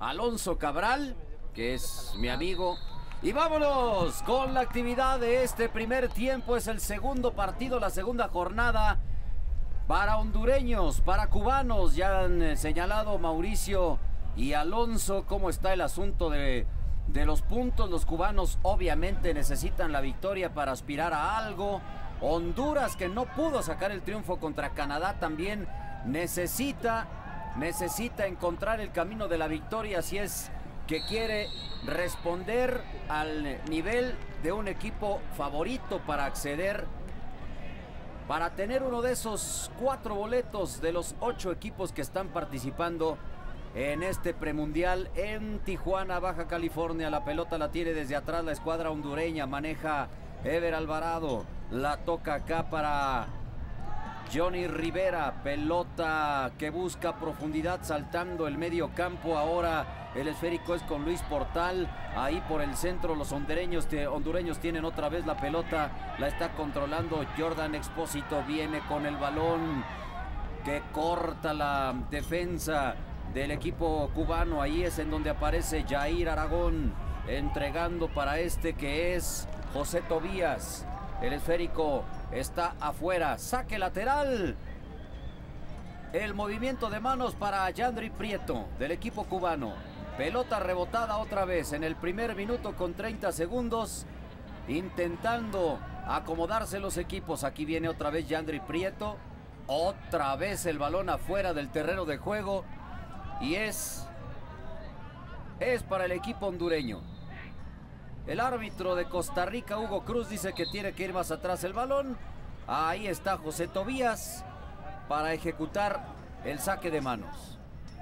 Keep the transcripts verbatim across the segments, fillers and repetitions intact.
Alonso Cabral, que es mi amigo. Y vámonos con la actividad de este primer tiempo. Es el segundo partido, la segunda jornada. Para hondureños, para cubanos, ya han señalado Mauricio y Alonso cómo está el asunto de, de los puntos. Los cubanos obviamente necesitan la victoria para aspirar a algo. Honduras, que no pudo sacar el triunfo contra Canadá, también necesita, necesita encontrar el camino de la victoria si es que quiere responder al nivel de un equipo favorito para acceder, para tener uno de esos cuatro boletos de los ocho equipos que están participando en este premundial en Tijuana, Baja California. La pelota la tiene desde atrás la escuadra hondureña, maneja Ever Alvarado, la toca acá para Johnny Rivera, pelota que busca profundidad saltando el medio campo. Ahora el esférico es con Luis Portal, ahí por el centro los hondureños, hondureños tienen otra vez la pelota, la está controlando Jordan Expósito, viene con el balón que corta la defensa del equipo cubano. Ahí es en donde aparece Jair Aragón, entregando para este que es José Tobías. El esférico está afuera, saque lateral. El movimiento de manos para Yandri Prieto del equipo cubano. Pelota rebotada otra vez en el primer minuto con treinta segundos. Intentando acomodarse los equipos. Aquí viene otra vez Yandri Prieto. Otra vez el balón afuera del terreno de juego. Y es, es para el equipo hondureño. El árbitro de Costa Rica, Hugo Cruz, dice que tiene que ir más atrás el balón. Ahí está José Tobías para ejecutar el saque de manos.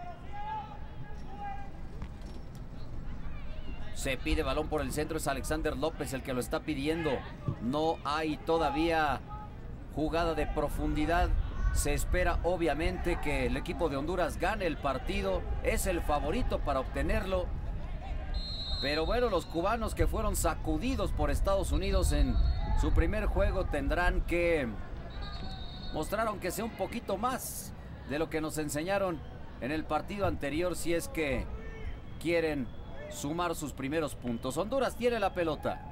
Se pide balón por el centro, es Alexander López el que lo está pidiendo. No hay todavía jugada de profundidad. Se espera obviamente que el equipo de Honduras gane el partido. Es el favorito para obtenerlo. Pero bueno, los cubanos que fueron sacudidos por Estados Unidos en su primer juego tendrán que mostrar, aunque sea un poquito más de lo que nos enseñaron en el partido anterior, si es que quieren sumar sus primeros puntos. Honduras tiene la pelota.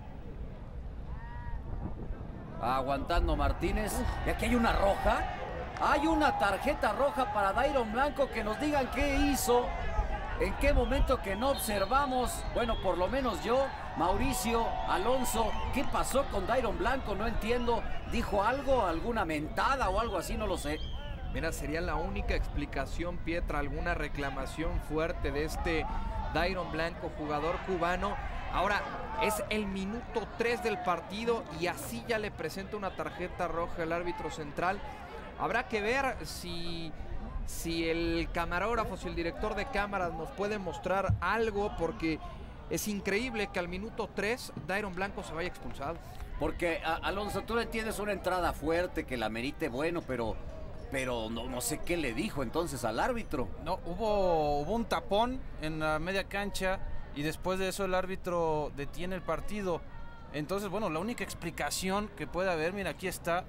Aguantando Martínez. Y aquí hay una roja. Hay una tarjeta roja para Dairon Blanco. Que nos digan qué hizo. ¿En qué momento que no observamos? Bueno, por lo menos yo, Mauricio, Alonso, ¿qué pasó con Dairon Blanco? No entiendo. ¿Dijo algo? ¿Alguna mentada o algo así? No lo sé. Mira, sería la única explicación, Pietra, alguna reclamación fuerte de este Dairon Blanco, jugador cubano. Ahora, es el minuto tres del partido y así ya le presenta una tarjeta roja al árbitro central. Habrá que ver si... Si el camarógrafo, si el director de cámaras nos puede mostrar algo, porque es increíble que al minuto tres Dairon Blanco se vaya expulsado. Porque, a, Alonso, tú le entiendes una entrada fuerte que la merite, bueno, pero, pero no, no sé qué le dijo entonces al árbitro. No, hubo, hubo un tapón en la media cancha y después de eso el árbitro detiene el partido. Entonces, bueno, la única explicación que puede haber, mira, aquí está.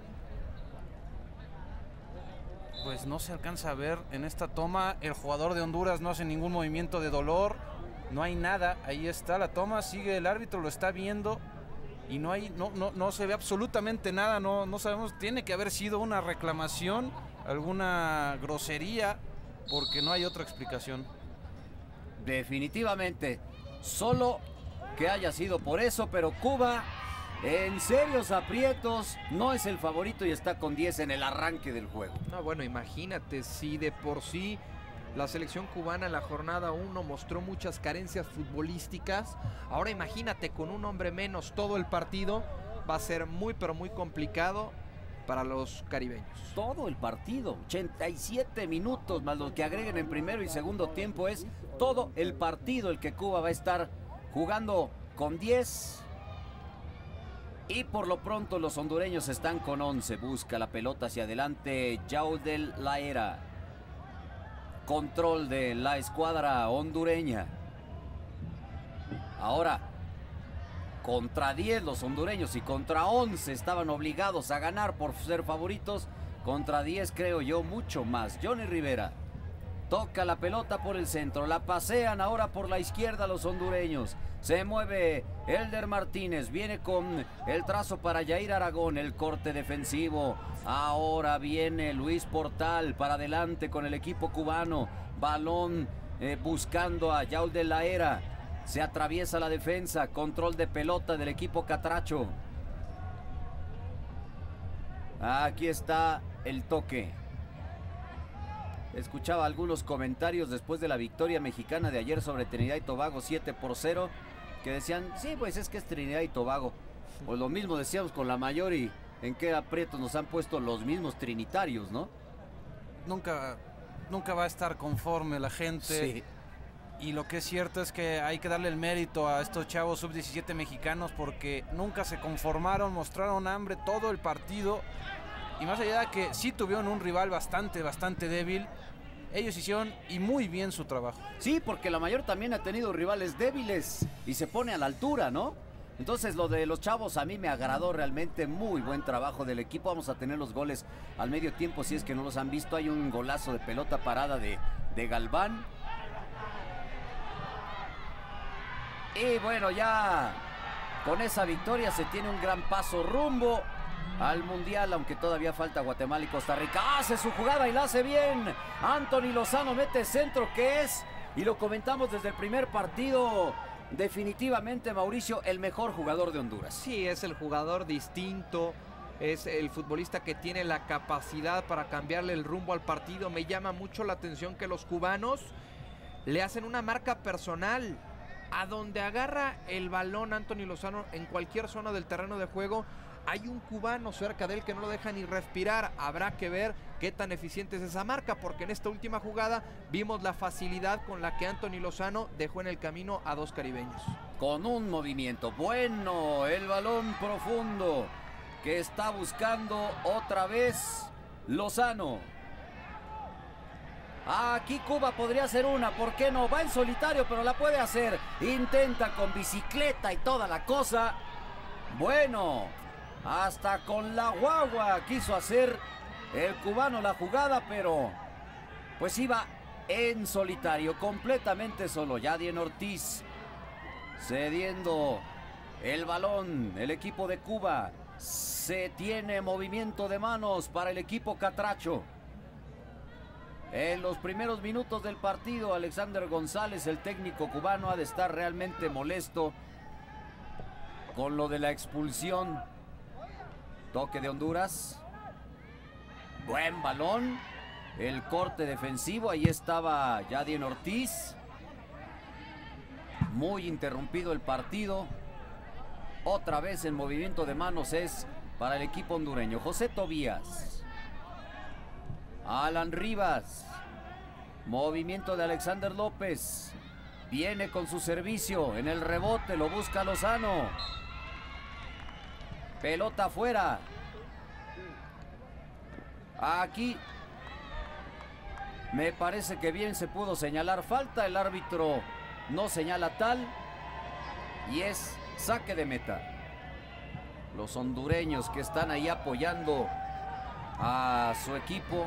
Pues no se alcanza a ver en esta toma. El jugador de Honduras no hace ningún movimiento de dolor. No hay nada. Ahí está la toma. Sigue el árbitro, lo está viendo. Y no hay, no, no, no se ve absolutamente nada. No, no sabemos. Tiene que haber sido una reclamación, alguna grosería, porque no hay otra explicación. Definitivamente. Solo que haya sido por eso, pero Cuba en serios aprietos, no es el favorito y está con diez en el arranque del juego. No, bueno, imagínate, si de por sí la selección cubana en la jornada uno mostró muchas carencias futbolísticas, ahora imagínate con un hombre menos todo el partido, va a ser muy pero muy complicado para los caribeños. Todo el partido, ochenta y siete minutos más los que agreguen en primero y segundo tiempo, es todo el partido el que Cuba va a estar jugando con diez. Y por lo pronto los hondureños están con once. Busca la pelota hacia adelante Yaudel Laera. Control de la escuadra hondureña. Ahora, contra diez los hondureños y contra once estaban obligados a ganar por ser favoritos. Contra diez creo yo mucho más. Johnny Rivera. Toca la pelota por el centro. La pasean ahora por la izquierda los hondureños. Se mueve Elder Martínez. Viene con el trazo para Yair Aragón. El corte defensivo. Ahora viene Luis Portal para adelante con el equipo cubano. Balón eh, buscando a Yaul de la Era. Se atraviesa la defensa. Control de pelota del equipo catracho. Aquí está el toque. Escuchaba algunos comentarios después de la victoria mexicana de ayer sobre Trinidad y Tobago siete por cero, que decían, sí, pues es que es Trinidad y Tobago. Pues lo mismo decíamos con la mayor y en qué aprietos nos han puesto los mismos trinitarios, ¿no? Nunca, nunca va a estar conforme la gente. Sí. Y lo que es cierto es que hay que darle el mérito a estos chavos sub diecisiete mexicanos porque nunca se conformaron, mostraron hambre todo el partido. Y más allá de que sí tuvieron un rival bastante, bastante débil, ellos hicieron y muy bien su trabajo. Sí, porque la mayor también ha tenido rivales débiles y se pone a la altura, ¿no? Entonces lo de los chavos a mí me agradó realmente, muy buen trabajo del equipo. Vamos a tener los goles al medio tiempo si es que no los han visto. Hay un golazo de pelota parada de, de Galván. Y bueno, ya con esa victoria se tiene un gran paso rumbo al Mundial, aunque todavía falta Guatemala y Costa Rica. Hace su jugada y la hace bien. Anthony Lozano mete centro, que es, y lo comentamos desde el primer partido, definitivamente Mauricio, el mejor jugador de Honduras. Sí, es el jugador distinto, es el futbolista que tiene la capacidad para cambiarle el rumbo al partido. Me llama mucho la atención que los cubanos le hacen una marca personal. A donde agarra el balón Anthony Lozano en cualquier zona del terreno de juego, hay un cubano cerca de él que no lo deja ni respirar. Habrá que ver qué tan eficiente es esa marca, porque en esta última jugada vimos la facilidad con la que Anthony Lozano dejó en el camino a dos caribeños. Con un movimiento bueno, el balón profundo que está buscando otra vez Lozano. Aquí Cuba podría hacer una, ¿por qué no? Va en solitario, pero la puede hacer. Intenta con bicicleta y toda la cosa. Bueno, hasta con la guagua quiso hacer el cubano la jugada, pero pues iba en solitario, completamente solo. Yadien Ortiz cediendo el balón. El equipo de Cuba se tiene movimiento de manos para el equipo catracho. En los primeros minutos del partido, Alexander González, el técnico cubano, ha de estar realmente molesto con lo de la expulsión. Toque de Honduras. Buen balón. El corte defensivo. Ahí estaba Yadien Ortiz. Muy interrumpido el partido. Otra vez el movimiento de manos es para el equipo hondureño. José Tobías. Alan Rivas. Movimiento de Alexander López. Viene con su servicio. En el rebote lo busca Lozano. Pelota afuera. Aquí me parece que bien se pudo señalar falta. El árbitro no señala tal. Y es saque de meta. Los hondureños que están ahí apoyando a su equipo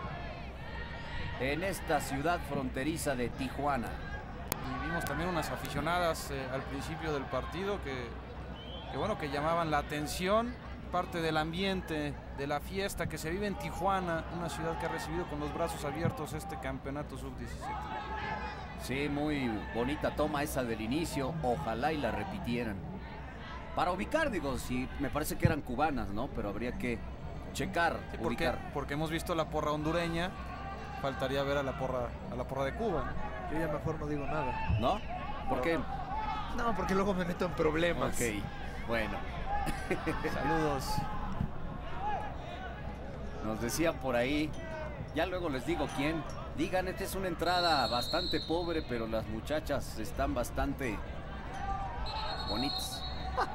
en esta ciudad fronteriza de Tijuana. Y vimos también unas aficionadas eh, al principio del partido que, que bueno, que llamaban la atención, parte del ambiente, de la fiesta que se vive en Tijuana, una ciudad que ha recibido con los brazos abiertos este campeonato sub diecisiete. Sí, muy bonita toma esa del inicio, ojalá y la repitieran. Para ubicar, digo, sí, me parece que eran cubanas, ¿no? Pero habría que checar, sí, porque, ubicar. Porque hemos visto la porra hondureña, faltaría ver a la porra, a la porra de Cuba. Yo ya mejor no digo nada. ¿No? ¿Por qué? No, porque luego me meto en problemas. Ok, bueno. Saludos. Nos decían por ahí, ya luego les digo quién. Digan, esta es una entrada bastante pobre, pero las muchachas están bastante bonitas.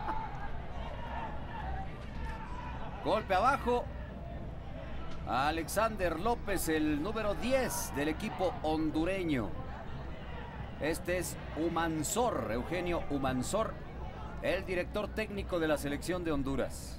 Golpe abajo. Alexander López, el número diez del equipo hondureño. Este es Humansor, Eugenio Humansor, el director técnico de la selección de Honduras.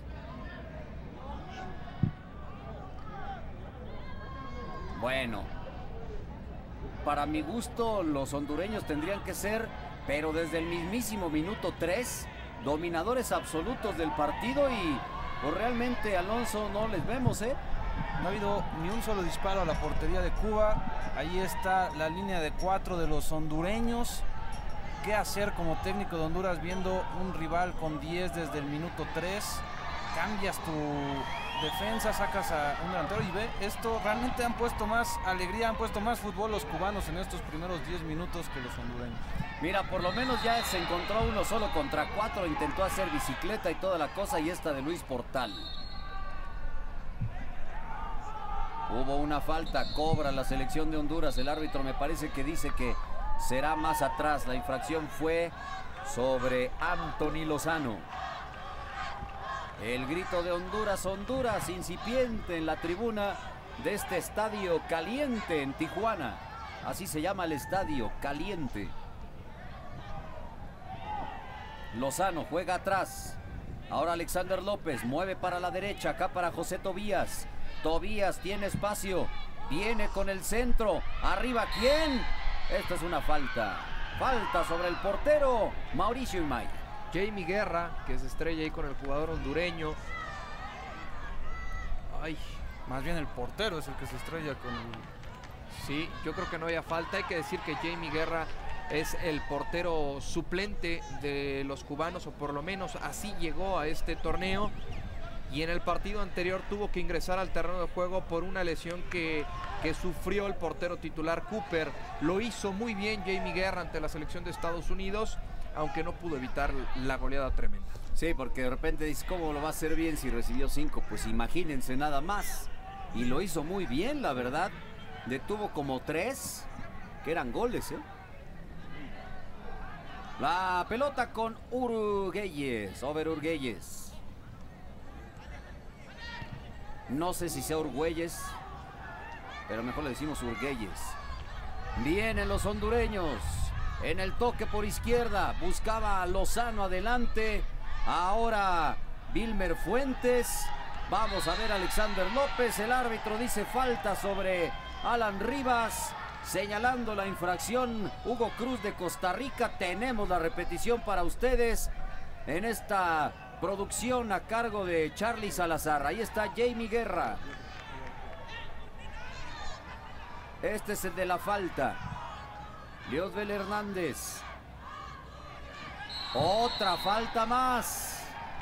Bueno. para mi gusto los hondureños tendrían que ser, pero desde el mismísimo minuto tres, dominadores absolutos del partido y pues realmente, Alonso, no les vemos, ¿eh? No ha habido ni un solo disparo a la portería de Cuba. Ahí está la línea de cuatro de los hondureños. ¿Qué hacer como técnico de Honduras viendo un rival con diez desde el minuto tres? Cambias tu defensa, sacas a un delantero y ve, esto realmente han puesto más alegría, han puesto más fútbol los cubanos en estos primeros diez minutos que los hondureños. Mira, por lo menos ya se encontró uno solo contra cuatro, intentó hacer bicicleta y toda la cosa, y esta de Luis Portal. Hubo una falta, cobra la selección de Honduras, el árbitro me parece que dice que será más atrás, la infracción fue sobre Anthony Lozano. El grito de Honduras, Honduras, incipiente en la tribuna de este estadio caliente en Tijuana. Así se llama el estadio, caliente. Lozano juega atrás. Ahora Alexander López mueve para la derecha, acá para José Tobías. Tobías tiene espacio, viene con el centro. Arriba, ¿quién? Esta es una falta. Falta sobre el portero, Mauricio Imay. Jamie Guerra, que se estrella ahí con el jugador hondureño. Ay, más bien el portero es el que se estrella con el... Sí, yo creo que no había falta. Hay que decir que Jamie Guerra es el portero suplente de los cubanos, o por lo menos así llegó a este torneo. Y en el partido anterior tuvo que ingresar al terreno de juego por una lesión que, que sufrió el portero titular Cooper. Lo hizo muy bien Jamie Guerra ante la selección de Estados Unidos, aunque no pudo evitar la goleada tremenda. Sí, porque de repente dices, ¿cómo lo va a hacer bien si recibió cinco? Pues imagínense nada más. Y lo hizo muy bien, la verdad. Detuvo como tres, que eran goles, ¿eh? La pelota con Urguelles, Over Urguelles. No sé si sea Urguelles, pero mejor le decimos Urguelles. Vienen los hondureños. En el toque por izquierda, buscaba a Lozano adelante. Ahora Wilmer Fuentes. Vamos a ver a Alexander López. El árbitro dice falta sobre Alan Rivas, señalando la infracción Hugo Cruz de Costa Rica. Tenemos la repetición para ustedes en esta producción a cargo de Charlie Salazar. Ahí está Jamie Guerra. Este es el de la falta. Liosbel Hernández. Otra falta más.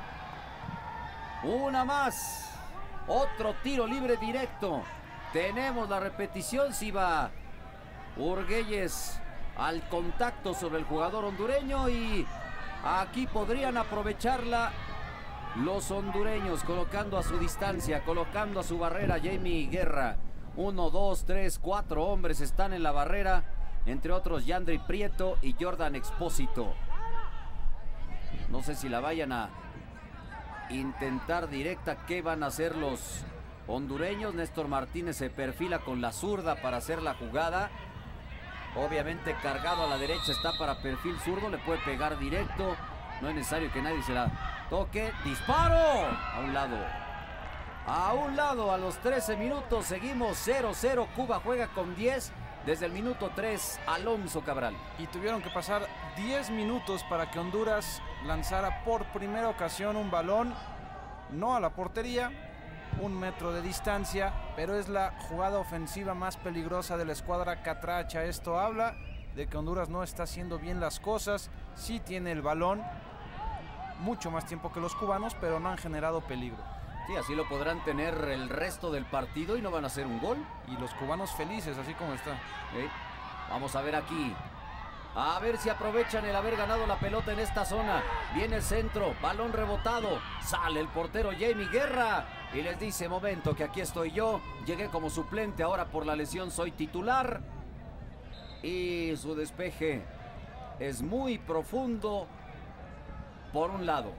Una más. Otro tiro libre directo. Tenemos la repetición. Si va Urguelles al contacto sobre el jugador hondureño, y aquí podrían aprovecharla los hondureños, colocando a su distancia, colocando a su barrera Jamie Guerra. Uno, dos, tres, cuatro hombres están en la barrera, entre otros Yandri Prieto y Jordan Expósito. No sé si la vayan a intentar directa. ¿Qué van a hacer los hondureños? Néstor Martínez se perfila con la zurda para hacer la jugada. Obviamente cargado a la derecha, está para perfil zurdo, le puede pegar directo. No es necesario que nadie se la toque. ¡Disparo! A un lado. A un lado a los trece minutos. Seguimos cero cero. Cuba juega con diez. Desde el minuto tres, Alonso Cabral. Y tuvieron que pasar diez minutos para que Honduras lanzara por primera ocasión un balón, no a la portería, un metro de distancia, pero es la jugada ofensiva más peligrosa de la escuadra catracha. Esto habla de que Honduras no está haciendo bien las cosas. Sí tiene el balón, mucho más tiempo que los cubanos, pero no han generado peligro. Sí, así lo podrán tener el resto del partido y no van a hacer un gol. Y los cubanos felices, así como está. ¿Eh? Vamos a ver aquí. A ver si aprovechan el haber ganado la pelota en esta zona. Viene el centro, balón rebotado. Sale el portero Jamie Guerra y les dice, momento, que aquí estoy yo. Llegué como suplente, ahora por la lesión soy titular. Y su despeje es muy profundo por un lado.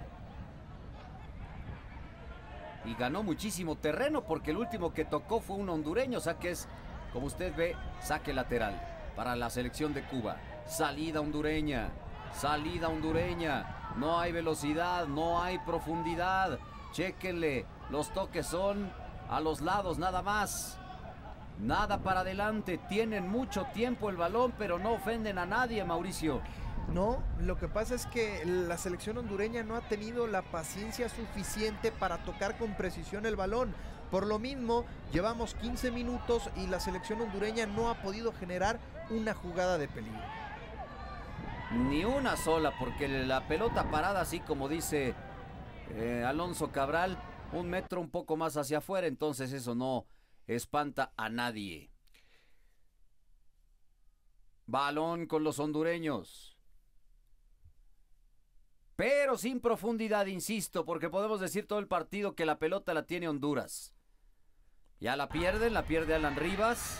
Y ganó muchísimo terreno porque el último que tocó fue un hondureño. O sea que es, como usted ve, saque lateral para la selección de Cuba. Salida hondureña, salida hondureña. No hay velocidad, no hay profundidad. Chéquenle, los toques son a los lados nada más. Nada para adelante, tienen mucho tiempo el balón, pero no ofenden a nadie, Mauricio. No, lo que pasa es que la selección hondureña no ha tenido la paciencia suficiente para tocar con precisión el balón. Por lo mismo, llevamos quince minutos y la selección hondureña no ha podido generar una jugada de peligro. Ni una sola, porque la pelota parada, así como dice eh, Alonso Cabral, un metro un poco más hacia afuera, entonces eso no espanta a nadie. Balón con los hondureños. Pero sin profundidad, insisto, porque podemos decir todo el partido que la pelota la tiene Honduras. Ya la pierden, la pierde Alan Rivas.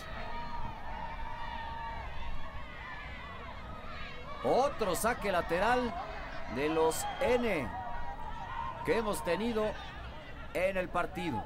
Otro saque lateral de los N que hemos tenido en el partido.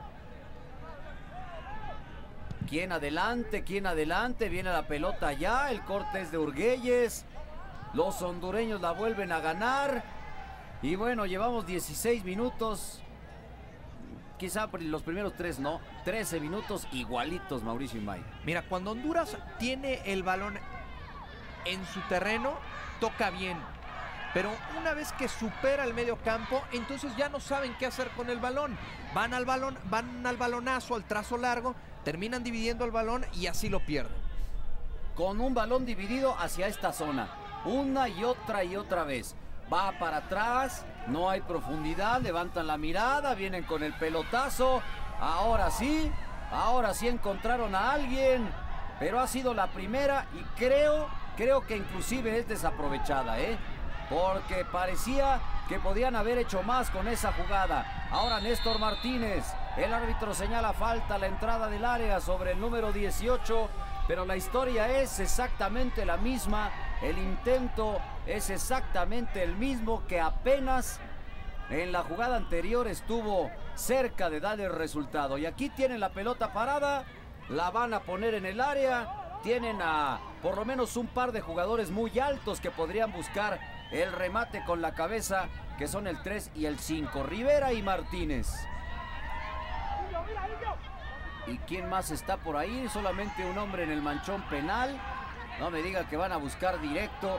¿Quién adelante? ¿Quién adelante? Viene la pelota ya, el corte es de Urguelles. Los hondureños la vuelven a ganar. Y bueno, llevamos dieciséis minutos. Quizá los primeros tres no. trece minutos igualitos, Mauricio Imay. Mira, cuando Honduras tiene el balón en su terreno, toca bien. Pero una vez que supera el medio campo, entonces ya no saben qué hacer con el balón. Van al balón, van al balonazo, al trazo largo, terminan dividiendo el balón y así lo pierden. Con un balón dividido hacia esta zona. Una y otra y otra vez. Va para atrás, no hay profundidad, levantan la mirada, vienen con el pelotazo. Ahora sí, ahora sí encontraron a alguien, pero ha sido la primera y creo, creo que inclusive es desaprovechada, ¿eh? Porque parecía que podían haber hecho más con esa jugada. Ahora Néstor Martínez, el árbitro señala falta a la entrada del área sobre el número dieciocho, pero la historia es exactamente la misma. El intento es exactamente el mismo, que apenas en la jugada anterior estuvo cerca de dar el resultado. Y aquí tienen la pelota parada, la van a poner en el área. Tienen a por lo menos un par de jugadores muy altos que podrían buscar el remate con la cabeza, que son el tres y el cinco, Rivera y Martínez. ¿Y quién más está por ahí? Solamente un hombre en el manchón penal. No me diga que van a buscar directo.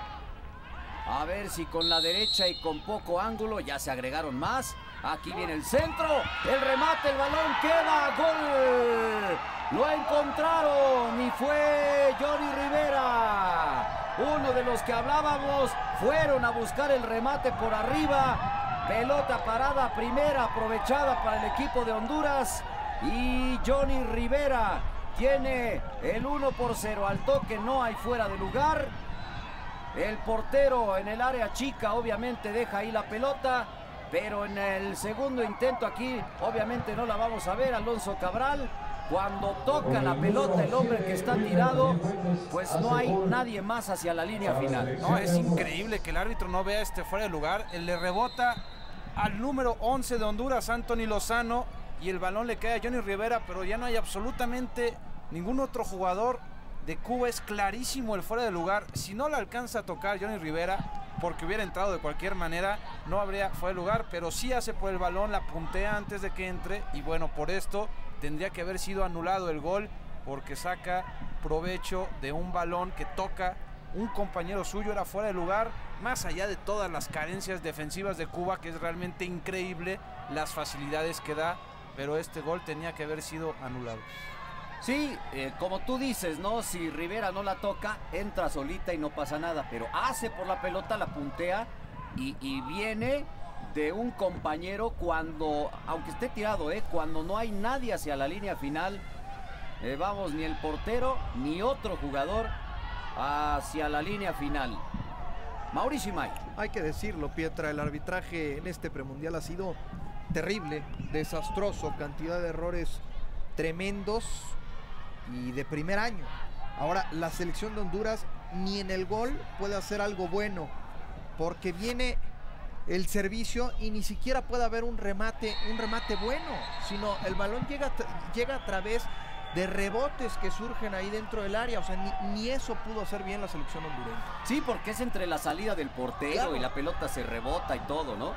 A ver si con la derecha y con poco ángulo ya se agregaron más. Aquí viene el centro. El remate, el balón queda. ¡Gol! Lo encontraron y fue Johnny Rivera. Uno de los que hablábamos. Fueron a buscar el remate por arriba. Pelota parada primera, aprovechada para el equipo de Honduras. Y Johnny Rivera tiene el uno por cero. Al toque no hay fuera de lugar. El portero en el área chica obviamente deja ahí la pelota, pero en el segundo intento aquí obviamente no la vamos a ver. Alonso Cabral, cuando toca la pelota el hombre que está tirado, pues no hay nadie más hacia la línea final. No, es increíble que el árbitro no vea este fuera de lugar. Él le rebota al número once de Honduras, Anthony Lozano, y el balón le cae a Johnny Rivera, pero ya no hay absolutamente ningún otro jugador de Cuba. Es clarísimo el fuera de lugar. Si no le alcanza a tocar Johnny Rivera, porque hubiera entrado de cualquier manera, no habría fuera de lugar, pero sí hace por el balón, la puntea antes de que entre, y bueno, por esto tendría que haber sido anulado el gol, porque saca provecho de un balón que toca un compañero suyo, era fuera de lugar, más allá de todas las carencias defensivas de Cuba, que es realmente increíble las facilidades que da, pero este gol tenía que haber sido anulado. Sí, eh, como tú dices, ¿no? Si Rivera no la toca, entra solita y no pasa nada, pero hace por la pelota, la puntea y, y viene de un compañero cuando, aunque esté tirado, ¿eh? Cuando no hay nadie hacia la línea final, eh, vamos, ni el portero ni otro jugador hacia la línea final. Mauricio Imay. Hay que decirlo, Pietra, el arbitraje en este premundial ha sido terrible, desastroso, cantidad de errores tremendos y de primer año. Ahora, la selección de Honduras ni en el gol puede hacer algo bueno, porque viene el servicio y ni siquiera puede haber un remate, un remate bueno, sino el balón llega, llega a través de rebotes que surgen ahí dentro del área. O sea, ni, ni eso pudo hacer bien la selección hondureña. Sí, porque es entre la salida del portero, claro, y la pelota se rebota y todo, ¿no?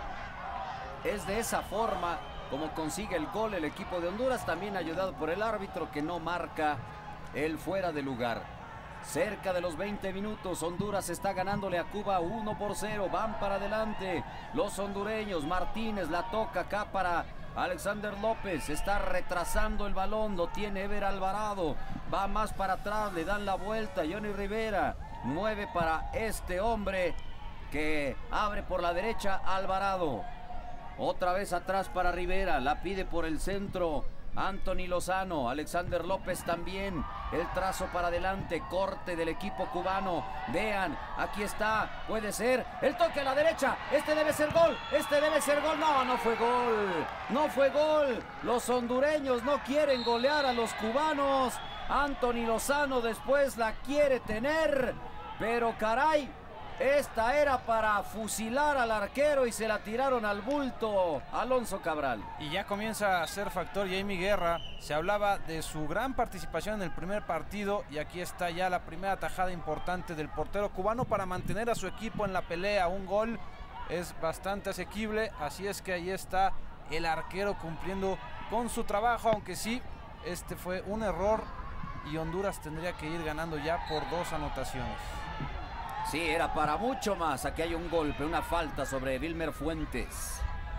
Es de esa forma como consigue el gol el equipo de Honduras, también ayudado por el árbitro que no marca el fuera de lugar. Cerca de los veinte minutos, Honduras está ganándole a Cuba uno por cero. Van para adelante los hondureños. Martínez la toca acá para Alexander López. Está retrasando el balón. Lo tiene Ever Alvarado. Va más para atrás. Le dan la vuelta. Johnny Rivera mueve para este hombre que abre por la derecha. Alvarado. Otra vez atrás para Rivera. La pide por el centro Anthony Lozano. Alexander López también. El trazo para adelante. Corte del equipo cubano. Vean, aquí está. Puede ser. El toque a la derecha. Este debe ser gol. Este debe ser gol. No, no fue gol. No fue gol. Los hondureños no quieren golear a los cubanos. Anthony Lozano después la quiere tener. Pero caray, esta era para fusilar al arquero y se la tiraron al bulto. Alonso Cabral. Y ya comienza a ser factor Jamie Guerra. Se hablaba de su gran participación en el primer partido y aquí está ya la primera tajada importante del portero cubano para mantener a su equipo en la pelea. Un gol es bastante asequible, así es que ahí está el arquero cumpliendo con su trabajo, aunque sí, este fue un error y Honduras tendría que ir ganando ya por dos anotaciones. Sí, era para mucho más. Aquí hay un golpe, una falta sobre Wilmer Fuentes.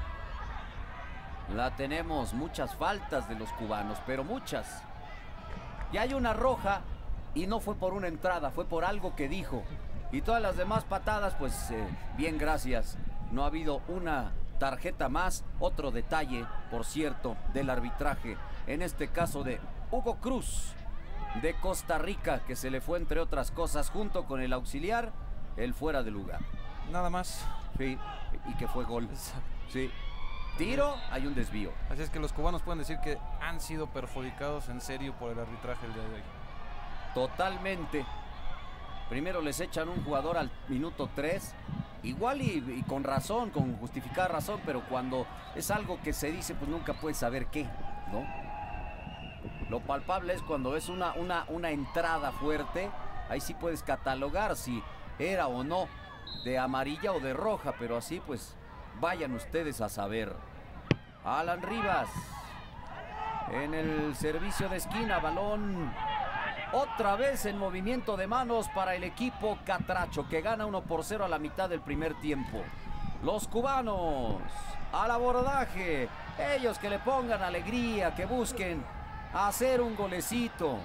La tenemos, muchas faltas de los cubanos, pero muchas. Y hay una roja y no fue por una entrada, fue por algo que dijo. Y todas las demás patadas, pues eh, bien, gracias. No ha habido una tarjeta más. Otro detalle, por cierto, del arbitraje. En este caso de Hugo Cruz, de Costa Rica, que se le fue, entre otras cosas, junto con el auxiliar, el fuera de lugar. Nada más. Sí, y que fue gol. Sí. Tiro, hay un desvío. Así es que los cubanos pueden decir que han sido perjudicados en serio por el arbitraje el día de hoy. Totalmente. Primero les echan un jugador al minuto tres. Igual y, y con razón, con justificada razón, pero cuando es algo que se dice, pues nunca puedes saber qué, ¿no? Lo palpable es cuando es una, una, una entrada fuerte. Ahí sí puedes catalogar si era o no de amarilla o de roja, pero así pues vayan ustedes a saber. Alan Rivas en el servicio de esquina, balón otra vez en movimiento de manos para el equipo catracho, que gana uno por cero a la mitad del primer tiempo. Los cubanos al abordaje, ellos que le pongan alegría, que busquen hacer un golecito.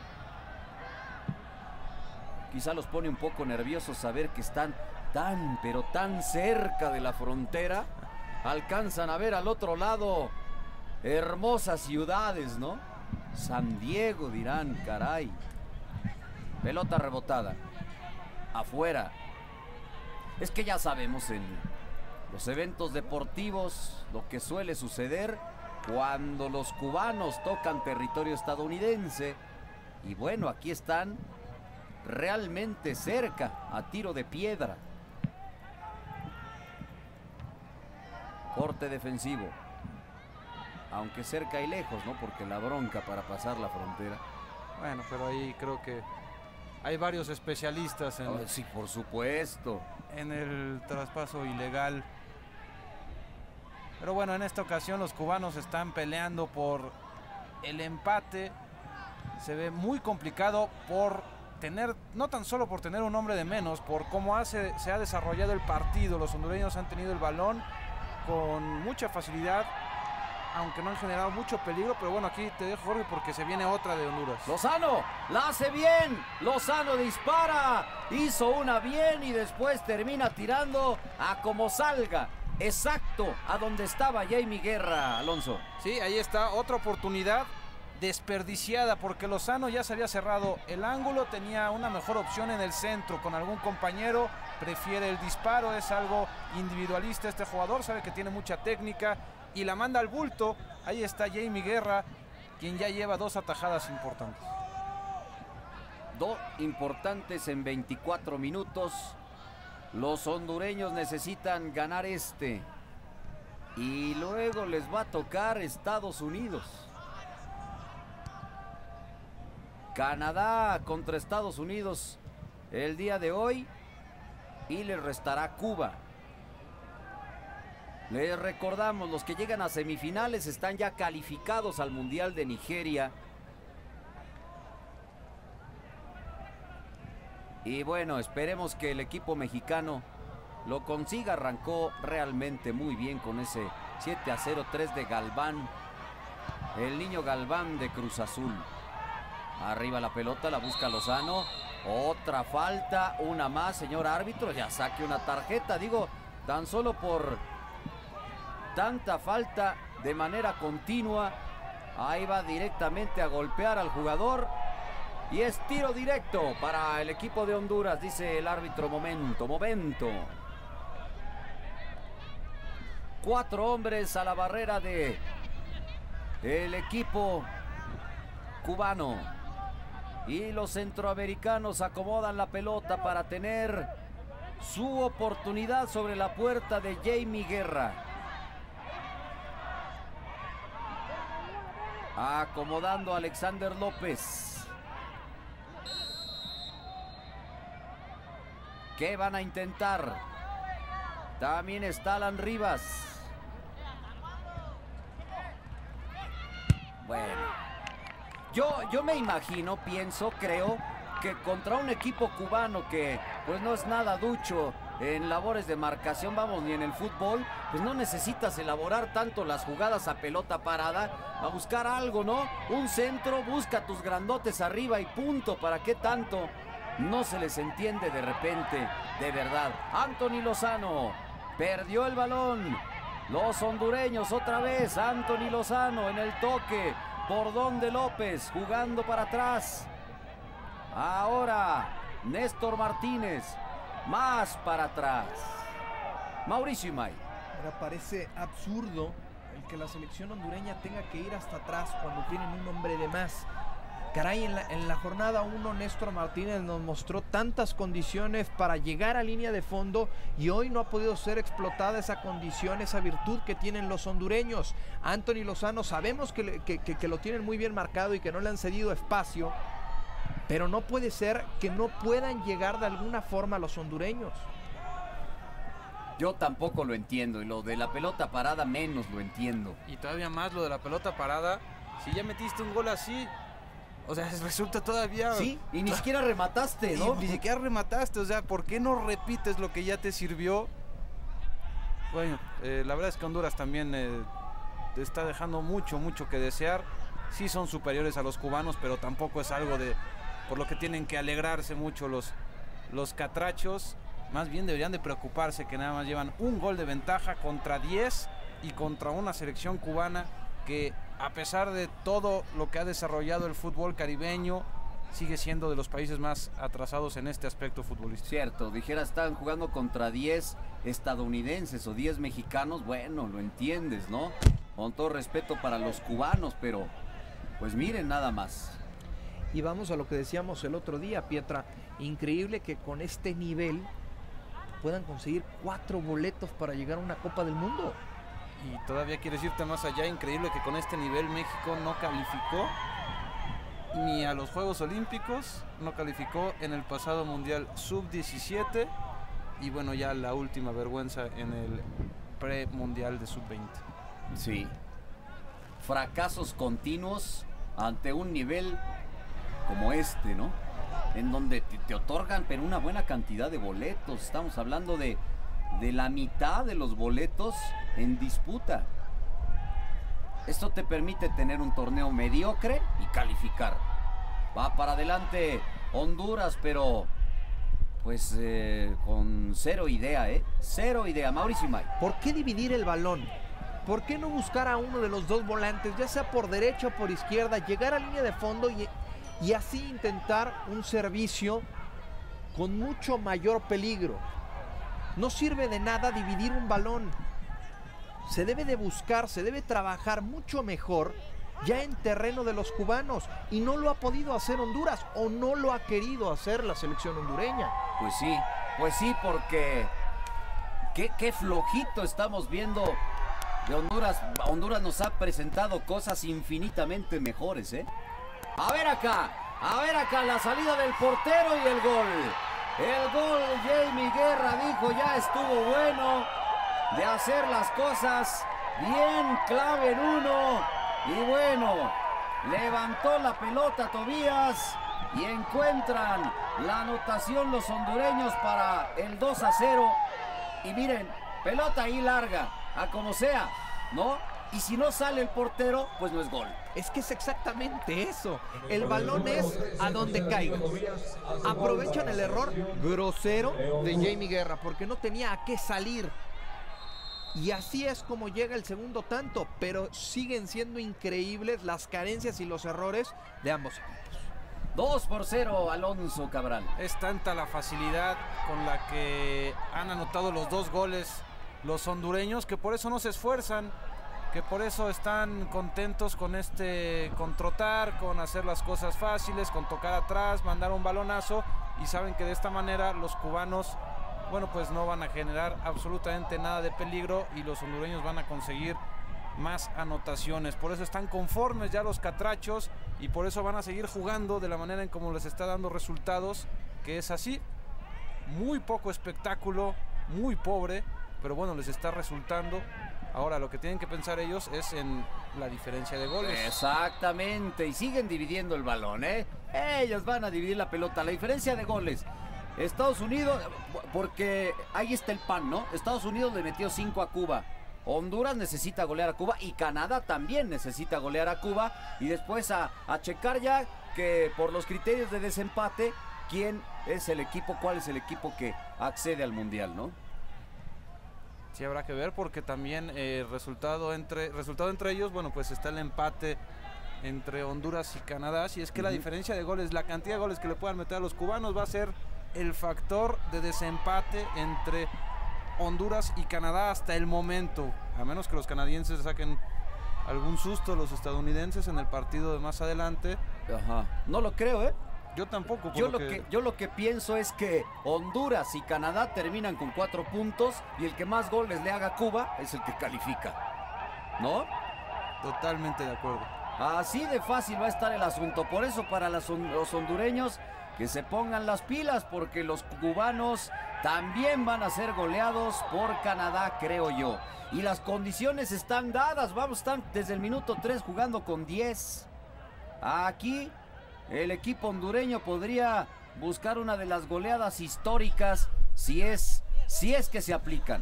Quizá los pone un poco nerviosos saber que están tan, pero tan cerca de la frontera. Alcanzan a ver al otro lado hermosas ciudades, ¿no? San Diego, dirán, caray. Pelota rebotada. Afuera. Es que ya sabemos en los eventos deportivos lo que suele suceder cuando los cubanos tocan territorio estadounidense. Y bueno, aquí están realmente cerca, a tiro de piedra. Corte defensivo. Aunque cerca y lejos, ¿no? Porque la bronca para pasar la frontera. Bueno, pero ahí creo que hay varios especialistas en, oh, sí, por supuesto, en el traspaso ilegal. Pero bueno, en esta ocasión los cubanos están peleando por el empate. Se ve muy complicado por tener, no tan solo por tener un hombre de menos, por cómo hace, se ha desarrollado el partido. Los hondureños han tenido el balón con mucha facilidad, aunque no han generado mucho peligro. Pero bueno, aquí te dejo, Jorge, porque se viene otra de Honduras. Lozano, la hace bien. Lozano dispara. Hizo una bien y después termina tirando a como salga. Exacto, a donde estaba Jamie Guerra, Alonso. Sí, ahí está, otra oportunidad desperdiciada, porque Lozano ya se había cerrado el ángulo, tenía una mejor opción en el centro con algún compañero, prefiere el disparo, es algo individualista este jugador, sabe que tiene mucha técnica y la manda al bulto. Ahí está Jamie Guerra, quien ya lleva dos atajadas importantes. Dos importantes en veinticuatro minutos. Los hondureños necesitan ganar este y luego les va a tocar Estados Unidos. Canadá contra Estados Unidos el día de hoy y les restará Cuba. Les recordamos, los que llegan a semifinales están ya calificados al Mundial de Nigeria. Y bueno, esperemos que el equipo mexicano lo consiga. Arrancó realmente muy bien con ese siete a cero, tres de Galván. El niño Galván de Cruz Azul. Arriba la pelota, la busca Lozano. Otra falta, una más, señor árbitro. Ya saque una tarjeta, digo, tan solo por tanta falta de manera continua. Ahí va directamente a golpear al jugador. Y es tiro directo para el equipo de Honduras, dice el árbitro. Momento, momento. Cuatro hombres a la barrera de el equipo cubano. Y los centroamericanos acomodan la pelota para tener su oportunidad sobre la puerta de Jamie Guerra. Acomodando a Alexander López. ¿Qué van a intentar? También está Alan Rivas. Bueno. Yo, yo me imagino, pienso, creo, que contra un equipo cubano que pues no es nada ducho en labores de marcación, vamos, ni en el fútbol, pues no necesitas elaborar tanto las jugadas a pelota parada, a buscar algo, ¿no? Un centro, busca tus grandotes arriba y punto. ¿Para qué tanto? No se les entiende de repente, de verdad. Anthony Lozano perdió el balón. Los hondureños otra vez. Anthony Lozano en el toque. Bordón de López jugando para atrás. Ahora Néstor Martínez. Más para atrás. Mauricio Imay. Ahora parece absurdo el que la selección hondureña tenga que ir hasta atrás cuando tienen un hombre de más. Caray, en la, en la jornada uno Néstor Martínez nos mostró tantas condiciones para llegar a línea de fondo y hoy no ha podido ser explotada esa condición, esa virtud que tienen los hondureños. Anthony Lozano sabemos que, que, que, que lo tienen muy bien marcado y que no le han cedido espacio, pero no puede ser que no puedan llegar de alguna forma a los hondureños. Yo tampoco lo entiendo, y lo de la pelota parada menos lo entiendo. Y todavía más lo de la pelota parada. Si ya metiste un gol así, o sea, resulta todavía... Sí, y ni siquiera remataste, ¿no? Ni siquiera remataste, o sea, ¿por qué no repites lo que ya te sirvió? Bueno, eh, la verdad es que Honduras también eh, te está dejando mucho, mucho que desear. Sí son superiores a los cubanos, pero tampoco es algo de por lo que tienen que alegrarse mucho los, los catrachos. Más bien deberían de preocuparse que nada más llevan un gol de ventaja contra diez y contra una selección cubana que, a pesar de todo lo que ha desarrollado el fútbol caribeño, sigue siendo de los países más atrasados en este aspecto futbolístico. Cierto, dijera, están jugando contra diez estadounidenses o diez mexicanos, bueno, lo entiendes, ¿no? Con todo respeto para los cubanos, pero pues miren nada más. Y vamos a lo que decíamos el otro día, Pietra, increíble que con este nivel puedan conseguir cuatro boletos para llegar a una Copa del Mundo. Y todavía quieres irte más allá, increíble que con este nivel México no calificó ni a los Juegos Olímpicos, no calificó en el pasado Mundial sub diecisiete y bueno, ya la última vergüenza en el pre-mundial de sub veinte. Sí, fracasos continuos ante un nivel como este, ¿no? En donde te, te otorgan pero una buena cantidad de boletos. Estamos hablando de, de la mitad de los boletos en disputa. Esto te permite tener un torneo mediocre y calificar. Va para adelante Honduras, pero pues eh, con cero idea, ¿eh? Cero idea. Mauricio Imay. ¿Por qué dividir el balón? ¿Por qué no buscar a uno de los dos volantes, ya sea por derecha o por izquierda, llegar a línea de fondo y, y así intentar un servicio con mucho mayor peligro? No sirve de nada dividir un balón. Se debe de buscar, se debe trabajar mucho mejor ya en terreno de los cubanos, y no lo ha podido hacer Honduras, o no lo ha querido hacer la selección hondureña. Pues sí, pues sí, porque qué, qué flojito estamos viendo de Honduras. Honduras nos ha presentado cosas infinitamente mejores, ¿eh? A ver acá, a ver acá la salida del portero y el gol. El gol de Jamie Guerra, dijo, ya estuvo bueno de hacer las cosas bien, clave en uno. Y bueno, levantó la pelota Tobías y encuentran la anotación los hondureños para el dos a cero. Y miren, pelota ahí larga, a como sea, ¿no? Y si no sale el portero, pues no es gol. Es que es exactamente eso. El balón es a donde caiga. Aprovechan el error grosero de Jamie Guerra porque no tenía a qué salir. Y así es como llega el segundo tanto, pero siguen siendo increíbles las carencias y los errores de ambos equipos. dos por cero, Alonso Cabral. Es tanta la facilidad con la que han anotado los dos goles los hondureños que por eso no se esfuerzan, que por eso están contentos con este, con trotar, con hacer las cosas fáciles, con tocar atrás, mandar un balonazo, y saben que de esta manera los cubanos, bueno, pues no van a generar absolutamente nada de peligro y los hondureños van a conseguir más anotaciones. Por eso están conformes ya los catrachos y por eso van a seguir jugando de la manera en como les está dando resultados, que es así, muy poco espectáculo, muy pobre, pero bueno, les está resultando. Ahora lo que tienen que pensar ellos es en la diferencia de goles. Exactamente, y siguen dividiendo el balón, ¿eh? Ellos van a dividir la pelota, la diferencia de goles. Estados Unidos, porque ahí está el pan, ¿no? Estados Unidos le metió cinco a Cuba. Honduras necesita golear a Cuba y Canadá también necesita golear a Cuba. Y después a, a checar ya que por los criterios de desempate, quién es el equipo, cuál es el equipo que accede al Mundial, ¿no? Sí, habrá que ver porque también el eh, resultado entre resultado entre ellos, bueno, pues está el empate entre Honduras y Canadá. Si es que uh-huh. la diferencia de goles, la cantidad de goles que le puedan meter a los cubanos va a ser el factor de desempate entre Honduras y Canadá hasta el momento, a menos que los canadienses saquen algún susto a los estadounidenses en el partido de más adelante. Ajá. No lo creo, ¿eh? Yo tampoco. Yo lo, que... Que, yo lo que pienso es que Honduras y Canadá terminan con cuatro puntos y el que más goles le haga a Cuba es el que califica, ¿no? Totalmente de acuerdo. Así de fácil va a estar el asunto. Por eso para las, los hondureños que se pongan las pilas, porque los cubanos también van a ser goleados por Canadá, creo yo. Y las condiciones están dadas. Vamos a estar desde el minuto tres jugando con diez. Aquí el equipo hondureño podría buscar una de las goleadas históricas si es, si es que se aplican.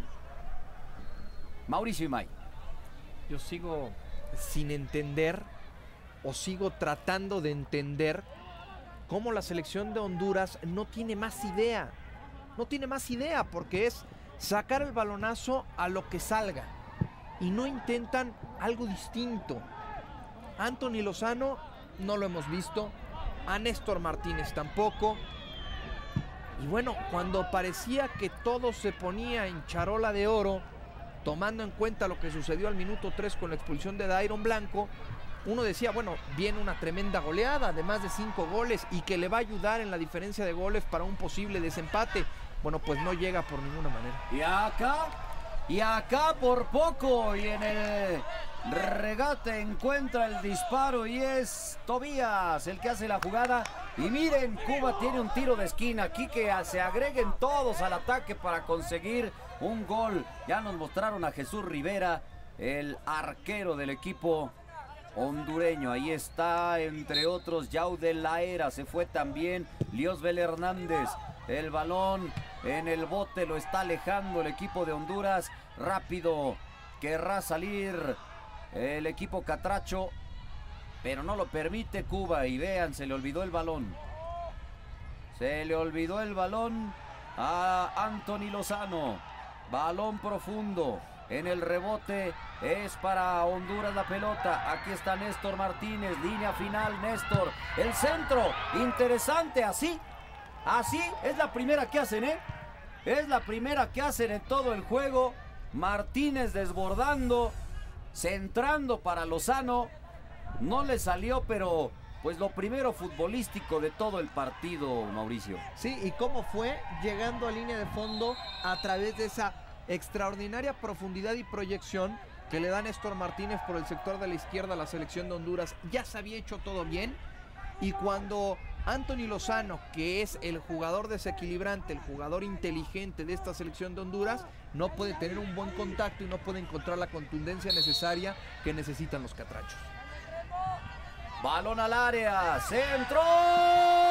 Mauricio Imay. Yo sigo sin entender o sigo tratando de entender cómo la selección de Honduras no tiene más idea. No tiene más idea porque es sacar el balonazo a lo que salga. Y no intentan algo distinto. Anthony Lozano no lo hemos visto. A Néstor Martínez tampoco. Y bueno, cuando parecía que todo se ponía en charola de oro, tomando en cuenta lo que sucedió al minuto tres con la expulsión de Dairon Blanco, uno decía, bueno, viene una tremenda goleada de más de cinco goles y que le va a ayudar en la diferencia de goles para un posible desempate. Bueno, pues no llega por ninguna manera. Y acá, y acá por poco, y en el regate encuentra el disparo y es Tobías el que hace la jugada. Y miren, Cuba tiene un tiro de esquina aquí, que se agreguen todos al ataque para conseguir un gol. Ya nos mostraron a Jesús Rivera, el arquero del equipo hondureño. Ahí está, entre otros, Yaudel Laera. Se fue también Liosbel Hernández. El balón en el bote lo está alejando el equipo de Honduras. Rápido querrá salir el equipo catracho, pero no lo permite Cuba. Y vean, se le olvidó el balón. Se le olvidó el balón a Anthony Lozano. Balón profundo. En el rebote es para Honduras la pelota. Aquí está Néstor Martínez. Línea final, Néstor. El centro. Interesante, así. Así es la primera que hacen, ¿eh? Es la primera que hacen en todo el juego. Martínez desbordando, centrando para Lozano. No le salió, pero pues lo primero futbolístico de todo el partido, Mauricio. Sí, y cómo fue llegando a línea de fondo a través de esa extraordinaria profundidad y proyección que le da Néstor Martínez por el sector de la izquierda a la selección de Honduras. Ya se había hecho todo bien, y cuando Anthony Lozano, que es el jugador desequilibrante, el jugador inteligente de esta selección de Honduras, no puede tener un buen contacto y no puede encontrar la contundencia necesaria que necesitan los catrachos. Balón al área, centro.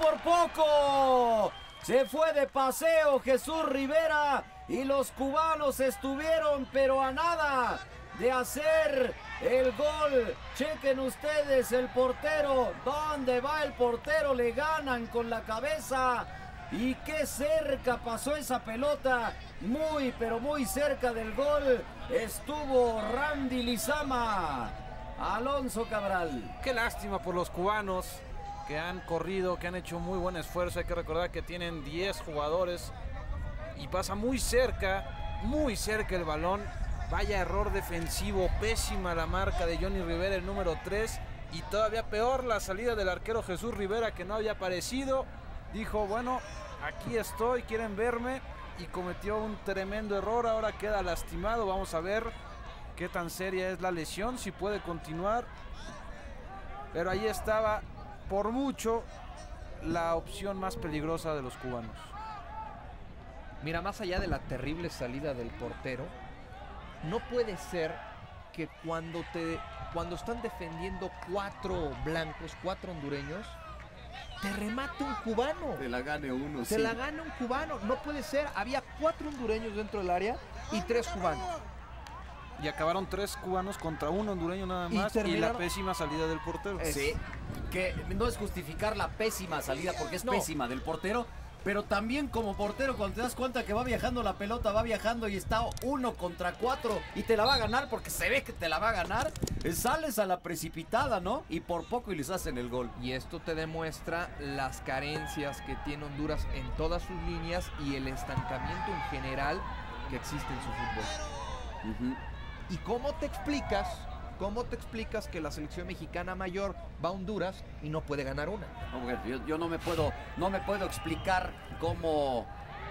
por poco. Se fue de paseo Jesús Rivera y los cubanos estuvieron pero a nada de hacer el gol. Chequen ustedes el portero. ¿Dónde va el portero? Le ganan con la cabeza. Y qué cerca pasó esa pelota. Muy pero muy cerca del gol estuvo Randy Lizama. Alonso Cabral. Qué lástima por los cubanos que han corrido, que han hecho muy buen esfuerzo. Hay que recordar que tienen diez jugadores y pasa muy cerca, muy cerca el balón. Vaya error defensivo, pésima la marca de Johnny Rivera, el número tres, y todavía peor la salida del arquero Jesús Rivera, que no había aparecido. Dijo, bueno, aquí estoy, quieren verme, y cometió un tremendo error. Ahora queda lastimado. Vamos a ver qué tan seria es la lesión, si puede continuar. Pero ahí estaba, por mucho, la opción más peligrosa de los cubanos. Mira, más allá de la terrible salida del portero, no puede ser que cuando te cuando están defendiendo cuatro blancos, cuatro hondureños, te remate un cubano. Te la gane uno, Te sí. la gana un cubano. No puede ser. Había cuatro hondureños dentro del área y tres cubanos. Y acabaron tres cubanos contra un hondureño nada Y más, y, la terminaron- pésima salida del portero. Es- Sí, que no es justificar la pésima salida porque es No. pésima del portero, pero también como portero cuando te das cuenta que va viajando la pelota, va viajando y está uno contra cuatro y te la va a ganar porque se ve que te la va a ganar, eh, sales a la precipitada, ¿no? Y por poco y les hacen el gol. Y esto te demuestra las carencias que tiene Honduras en todas sus líneas y el estancamiento en general que existe en su fútbol. Ujú. ¿Y cómo te explicas, cómo te explicas que la selección mexicana mayor va a Honduras y no puede ganar una? No, bueno, yo, yo no me puedo, no me puedo explicar cómo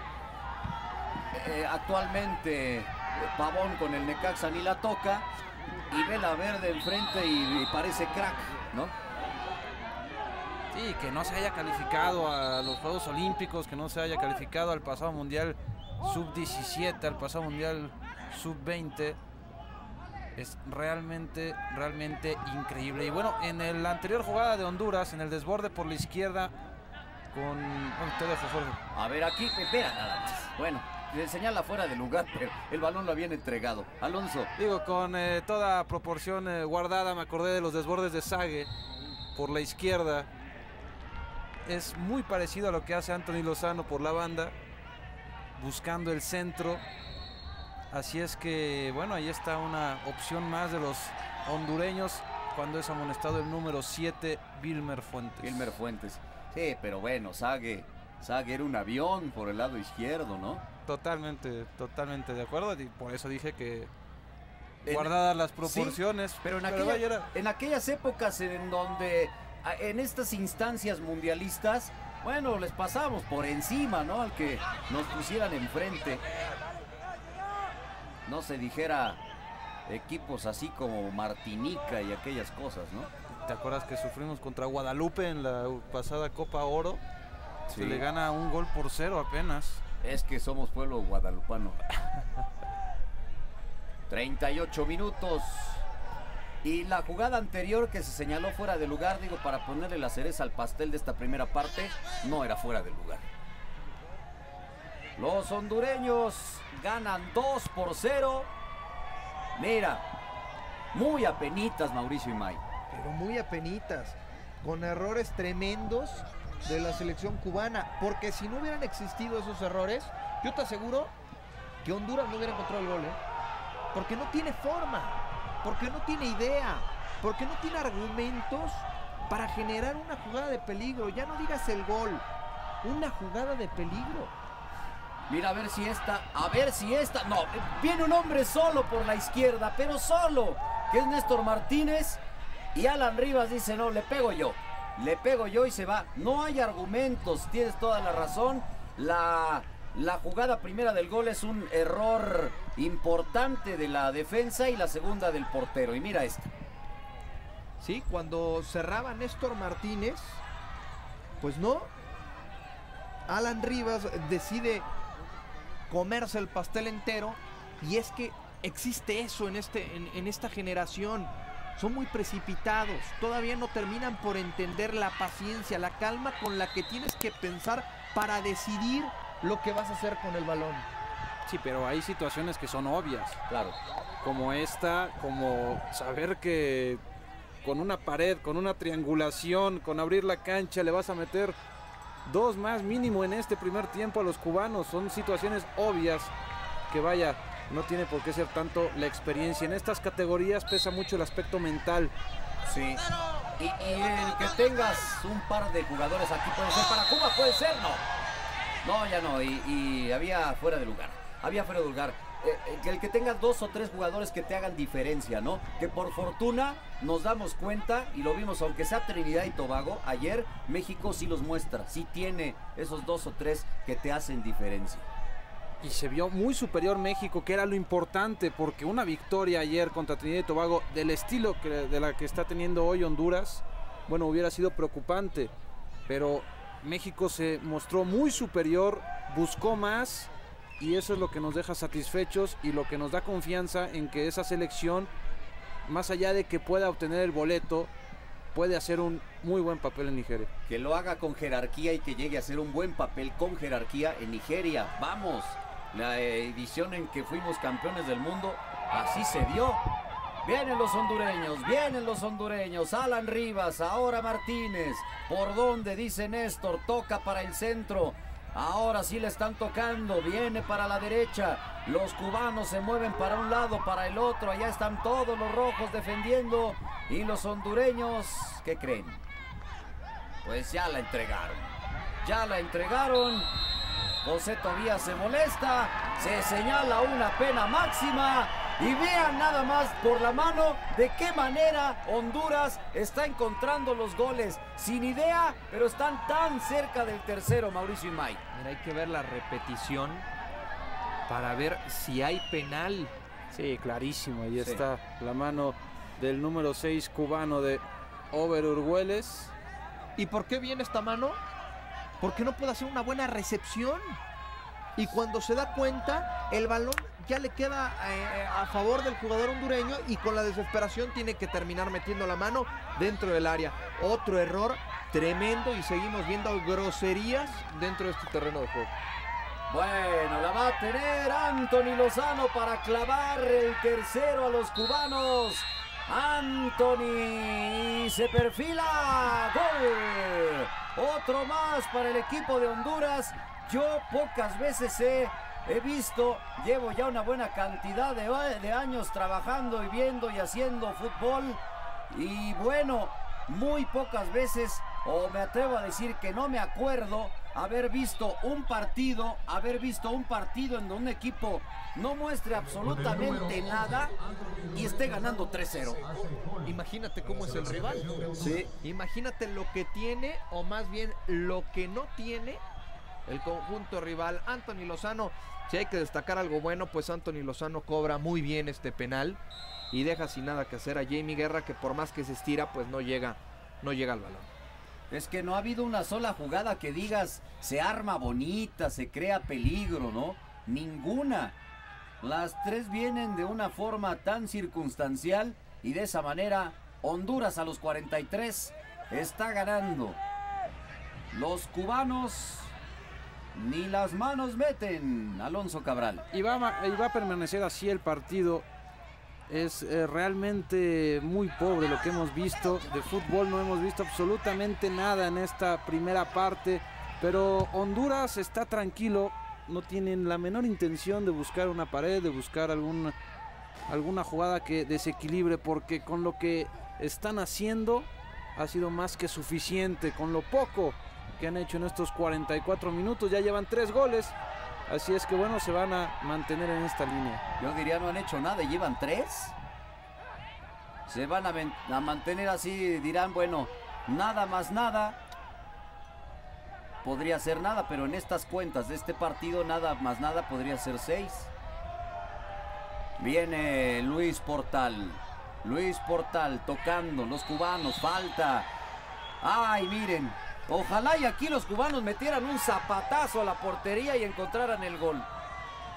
eh, actualmente eh, Pavón con el Necaxa ni la toca y ve la verde enfrente y, y parece crack, ¿no? Sí, que no se haya calificado a los Juegos Olímpicos, que no se haya calificado al pasado Mundial sub diecisiete, al pasado Mundial sub veinte. Es realmente, realmente increíble. Y bueno, en el- la anterior jugada de Honduras, en el desborde por la izquierda, con... Oh, te dejo, Jorge. A ver, aquí, espera nada más. Bueno, le señala fuera de lugar, pero el balón lo habían entregado. Alonso. Digo, con eh, toda proporción eh, guardada, me acordé de los desbordes de Sague por la izquierda. Es muy parecido a lo que hace Anthony Lozano por la banda, buscando el centro. Así es que, bueno, ahí está una opción más de los hondureños cuando es amonestado el número siete, Wilmer Fuentes. Wilmer Fuentes. Sí, pero bueno, Sague. Sague era un avión por el lado izquierdo, ¿no? Totalmente, totalmente de acuerdo. Y por eso dije que, En- guardadas las sí, proporciones. Pero en, pero aquella- vaya, era- en aquellas épocas en donde, a- en estas instancias mundialistas, bueno, les pasamos por encima, ¿no? Al que nos pusieran enfrente. No se dijera equipos así como Martinica y aquellas cosas, ¿no? ¿Te acuerdas que sufrimos contra Guadalupe en la pasada Copa Oro? Sí. Se le gana un gol por cero apenas. Es que somos pueblo guadalupano. treinta y ocho minutos. Y la jugada anterior que se señaló fuera de lugar, digo, para ponerle la cereza al pastel de esta primera parte, no era fuera de lugar. Los hondureños ganan dos por cero. Mira, muy apenitas Mauricio Imay. Pero muy apenitas, con errores tremendos de la selección cubana, porque si no hubieran existido esos errores, yo te aseguro que Honduras no hubiera encontrado el gol, ¿eh? Porque no tiene forma, porque no tiene idea, porque no tiene argumentos para generar una jugada de peligro. Ya no digas el gol, una jugada de peligro. Mira, a ver si esta, a ver si esta, no, viene un hombre solo por la izquierda, pero solo, que es Néstor Martínez, y Alan Rivas dice, no, le pego yo, le pego yo y se va. No hay argumentos, tienes toda la razón, la, la jugada primera del gol es un error importante de la defensa y la segunda del portero, y mira esta. Sí, cuando cerraba Néstor Martínez, pues no, Alan Rivas decide comerse el pastel entero, y es que existe eso en, este, en, en esta generación. son muy precipitados, todavía no terminan por entender la paciencia, la calma con la que tienes que pensar para decidir lo que vas a hacer con el balón. Sí, pero hay situaciones que son obvias. Claro. Como esta, como saber que con una pared, con una triangulación, con abrir la cancha, le vas a meter dos más mínimo en este primer tiempo a los cubanos. Son situaciones obvias que, vaya, no tiene por qué ser tanto la experiencia. En estas categorías pesa mucho el aspecto mental. Sí. Y, y el que tengas un par de jugadores aquí puede ser para Cuba, puede ser, no. No, ya no. Y, y había fuera de lugar. Había fuera de lugar. Eh, eh, el que tengas dos o tres jugadores que te hagan diferencia, ¿no? Que por fortuna nos damos cuenta, y lo vimos, aunque sea Trinidad y Tobago, ayer México sí los muestra, sí tiene esos dos o tres que te hacen diferencia. Y se vio muy superior México, que era lo importante, porque una victoria ayer contra Trinidad y Tobago del estilo que, de la que está teniendo hoy Honduras, bueno, hubiera sido preocupante, pero México se mostró muy superior, buscó más, y eso es lo que nos deja satisfechos y lo que nos da confianza en que esa selección, más allá de que pueda obtener el boleto, puede hacer un muy buen papel en Nigeria. Que lo haga con jerarquía y que llegue a hacer un buen papel con jerarquía en Nigeria. Vamos, la edición en que fuimos campeones del mundo, así se vio. Vienen los hondureños, vienen los hondureños. Alan Rivas, ahora Martínez. ¿Por dónde? Dice Néstor, toca para el centro. Ahora sí le están tocando, viene para la derecha. Los cubanos se mueven para un lado, para el otro. Allá están todos los rojos defendiendo. Y los hondureños, ¿qué creen? Pues ya la entregaron. Ya la entregaron. José Tobías se molesta. Se señala una pena máxima. Y vean nada más por la mano de qué manera Honduras está encontrando los goles. Sin idea, pero están tan cerca del tercero, Mauricio Imay. Mira, hay que ver la repetición para ver si hay penal. Sí, clarísimo. Ahí Sí. está la mano del número seis cubano de Over Urgüeles. ¿Y por qué viene esta mano? Porque no puede hacer una buena recepción. Y cuando se da cuenta, el balón ya le queda eh, a favor del jugador hondureño y con la desesperación tiene que terminar metiendo la mano dentro del área. Otro error tremendo y seguimos viendo groserías dentro de este terreno de juego. Bueno, la va a tener Anthony Lozano para clavar el tercero a los cubanos. Anthony se perfila. ¡Gol! Otro más para el equipo de Honduras. Yo pocas veces he, he visto, llevo ya una buena cantidad de, de años trabajando y viendo y haciendo fútbol. Y bueno, muy pocas veces, o me atrevo a decir que no me acuerdo, haber visto un partido, haber visto un partido en donde un equipo no muestre absolutamente nada y esté ganando tres cero. Imagínate cómo es el rival. Sí. Imagínate lo que tiene, o más bien lo que no tiene, el conjunto rival. Anthony Lozano, si hay que destacar algo bueno, pues Anthony Lozano cobra muy bien este penal y deja sin nada que hacer a Jamie Guerra, que por más que se estira, pues no llega, no llega al balón. Es que no ha habido una sola jugada que digas se arma bonita, se crea peligro, ¿no? Ninguna. Las tres vienen de una forma tan circunstancial y de esa manera Honduras a los cuarenta y tres está ganando. Los cubanos ni las manos meten, Alonso Cabral. Y va, a- y va a permanecer así el partido. Es eh, realmente muy pobre lo que hemos visto. De fútbol no hemos visto absolutamente nada en esta primera parte. Pero Honduras está tranquilo. No tienen la menor intención de buscar una pared, de buscar algún, alguna jugada que desequilibre. Porque con lo que están haciendo ha sido más que suficiente. Con lo poco que han hecho en estos cuarenta y cuatro minutos, ya llevan tres goles. Así es que bueno, se van a mantener en esta línea. Yo diría no han hecho nada y llevan tres. Se van a, ven- a mantener así, dirán, bueno, nada más nada. Podría ser nada, pero en estas cuentas de este partido, nada más nada podría ser seis. Viene Luis Portal. Luis Portal tocando, los cubanos, falta. Ay, miren, ojalá y aquí los cubanos metieran un zapatazo a la portería y encontraran el gol.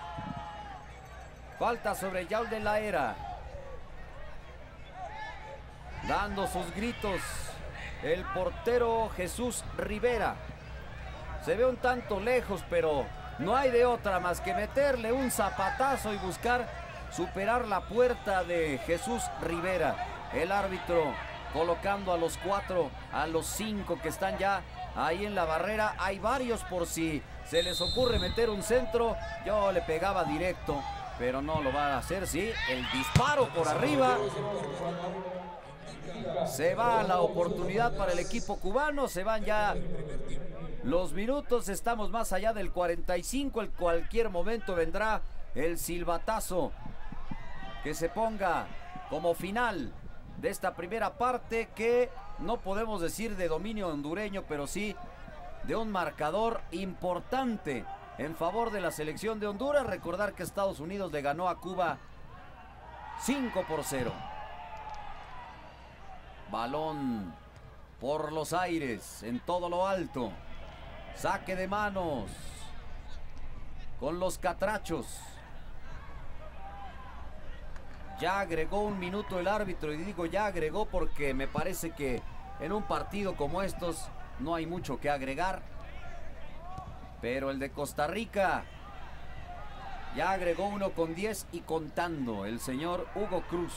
Falta sobre Yaul de la Era. dando sus gritos el portero Jesús Rivera. Se ve un tanto lejos, pero no hay de otra más que meterle un zapatazo y buscar superar la puerta de Jesús Rivera. El árbitro colocando a los cuatro, a los cinco que están ya ahí en la barrera. Hay varios por si se les ocurre meter un centro. Yo le pegaba directo, pero no lo va a hacer. Sí, el disparo por arriba. Se va la oportunidad para el equipo cubano. Se van ya los minutos. Estamos más allá del cuarenta y cinco. En cualquier momento vendrá el silbatazo que se ponga como final de esta primera parte, que no podemos decir de dominio hondureño, pero sí de un marcador importante en favor de la selección de Honduras. Recordar que Estados Unidos le ganó a Cuba cinco por cero. Balón por los aires, en todo lo alto. Saque de manos con los catrachos. Ya agregó un minuto el árbitro, y digo ya agregó porque me parece que en un partido como estos no hay mucho que agregar. Pero el de Costa Rica ya agregó uno con diez y contando, el señor Hugo Cruz.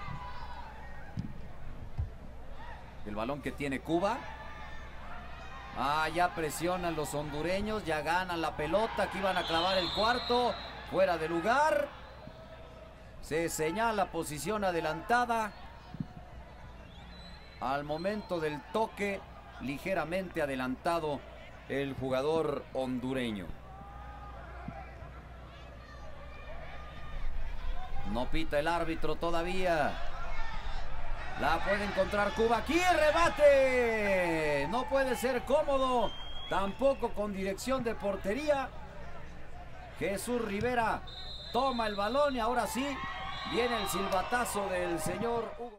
El balón que tiene Cuba. Ah, ya presionan los hondureños, ya ganan la pelota, aquí van a clavar el cuarto, fuera de lugar. Se señala posición adelantada. Al momento del toque, ligeramente adelantado el jugador hondureño. No pita el árbitro todavía. La puede encontrar Cuba. Aquí el remate. No puede ser cómodo. Tampoco con dirección de portería. Jesús Rivera toma el balón y ahora sí viene el silbatazo del señor Hugo.